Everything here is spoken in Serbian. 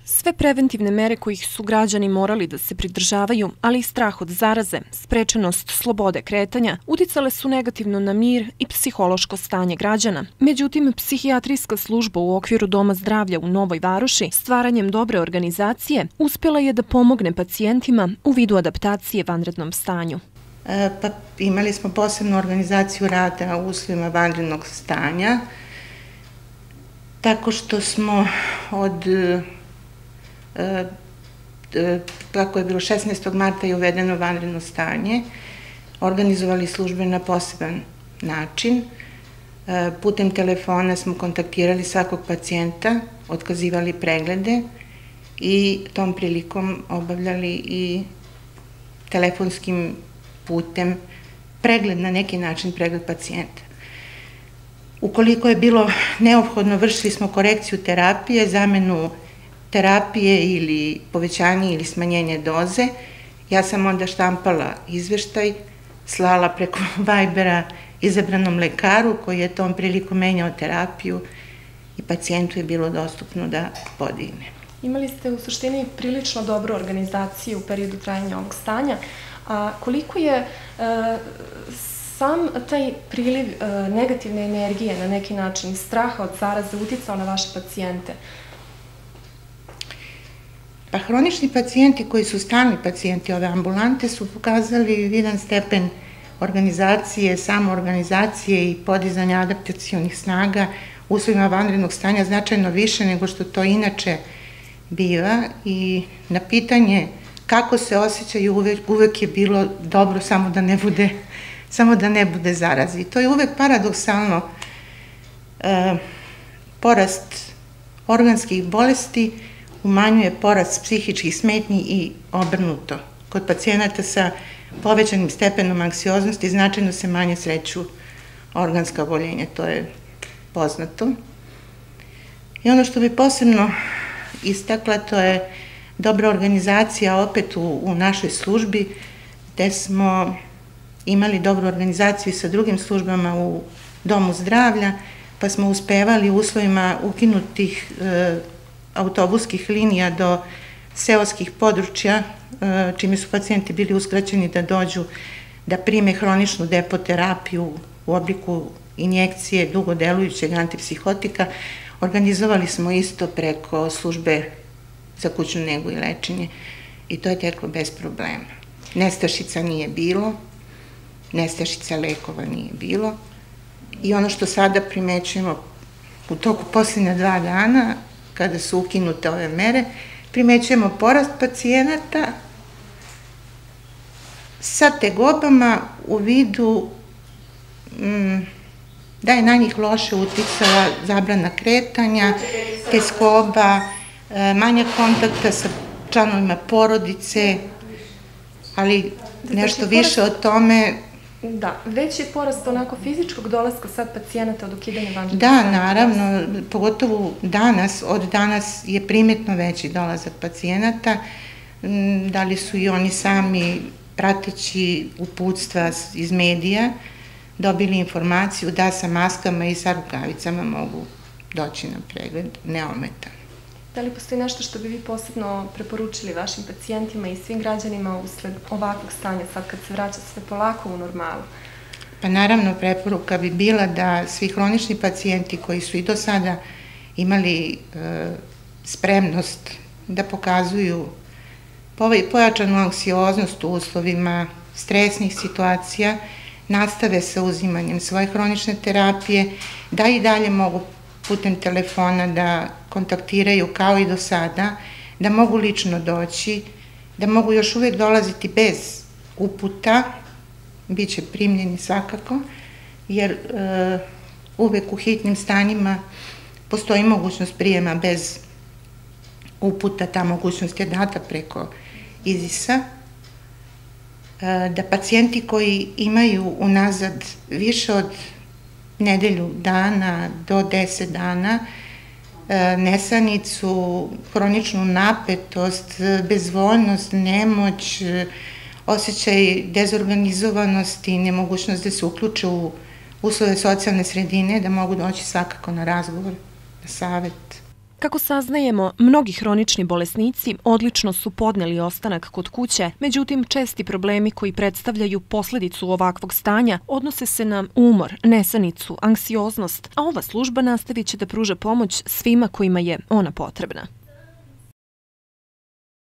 Sve preventivne mere kojih su građani morali da se pridržavaju, ali i strah od zaraze, sprečenost slobode kretanja, uticale su negativno na mir i psihološko stanje građana. Međutim, psihijatrijska služba u okviru Doma zdravlja u Novoj Varoši stvaranjem dobre organizacije uspjela je da pomogne pacijentima u vidu adaptacije vanrednom stanju. Imali smo posebnu organizaciju rada u uslovima vanrednog stanja, tako što smo kako je bilo 16. marta i uvedeno vanredno stanje, organizovali službe na poseban način. Putem telefona smo kontaktirali svakog pacijenta, otkazivali preglede i tom prilikom obavljali i telefonskim putem pregled, na neki način pregled pacijenta. Ukoliko je bilo neophodno, vršili smo korekciju terapije, zamenu terapije ili povećanje ili smanjenje doze. Ja sam onda štampala izveštaj, slala preko Vibera izabranom lekaru koji je tom prilikom menjao terapiju i pacijentu je bilo dostupno da podigne. Imali ste u suštini prilično dobru organizaciju u periodu trajanja ovog stanja, a koliko je sam taj priliv negativne energije, na neki način straha od zaraze, uticao na vaše pacijente? Pa hronični pacijenti koji su stalni pacijenti ove ambulante su pokazali vidan stepen organizacije, samoorganizacije i podizanja adaptacionih snaga u uslovima vanrednog stanja značajno više nego što to inače biva i na pitanje kako se osjećaju uvek je bilo dobro samo da ne bude zarazi. To je uvek paradoksalno. Porast organskih bolesti umanjuje porast psihičkih smetnji i obrnuto. Kod pacijenata sa povećanim stepenom anksioznosti značajno se manje sreću organska oboljenja, to je poznato. I ono što bi posebno istakla, to je dobra organizacija opet u našoj službi, gde smo imali dobru organizaciju sa drugim službama u Domu zdravlja, pa smo uspevali u uslovima ukinutih autobuskih linija do seoskih područja, čime su pacijenti bili uskraćeni da dođu da prime hroničnu depoterapiju u obliku injekcije dugodelujućeg antipsihotika. Organizovali smo isto preko službe za kućnu negu i lečenje i to je teklo bez problema. Nestašica nije bilo, nestašica lekova nije bilo i ono što sada primećujemo u toku posljednja 2 dana, kada su ukinute ove mere, primećujemo porast pacijenata sa tegobama u vidu da je na njih loše uticala zabrana kretanja, teskoba, manja kontakta sa članovima porodice, ali nešto više o tome. Da, već je porast onako fizičkog dolaska sad pacijenata od ukidanja vanrednog stanja. Da, naravno, pogotovo danas, od danas je primetno veći dolazak pacijenata, da li su i oni sami prateći uputstva iz medija dobili informaciju da sa maskama i sa rukavicama mogu doći na pregled neometano. Da li postoji nešto što bi vi posebno preporučili vašim pacijentima i svim građanima usled ovakvog stanja, sad kad se vraća sve polako u normalu? Pa naravno, preporuka bi bila da svi hronični pacijenti koji su i do sada imali spremnost da pokazuju pojačanu anksioznost u uslovima stresnih situacija, nastave sa uzimanjem svoje hronične terapije, da i dalje mogu putem telefona da kontaktiraju kao i do sada, da mogu lično doći, da mogu još uvek dolaziti bez uputa, bit će primljeni svakako, jer uvek u hitnim stanjima postoji mogućnost prijema bez uputa, ta mogućnost je data preko IZIS-a, da pacijenti koji imaju unazad više od nedelju dana do 10 dana, nesanicu, hroničnu napetost, bezvoljnost, nemoć, osjećaj dezorganizovanosti, nemogućnost da se uključe u uslove socijalne sredine, da mogu doći svakako na razgovor, na savet. Kako saznajemo, mnogi hronični bolesnici odlično su podneli ostanak kod kuće, međutim česti problemi koji predstavljaju posledicu ovakvog stanja odnose se na umor, nesanicu, anksioznost, a ova služba nastavit će da pruža pomoć svima kojima je ona potrebna.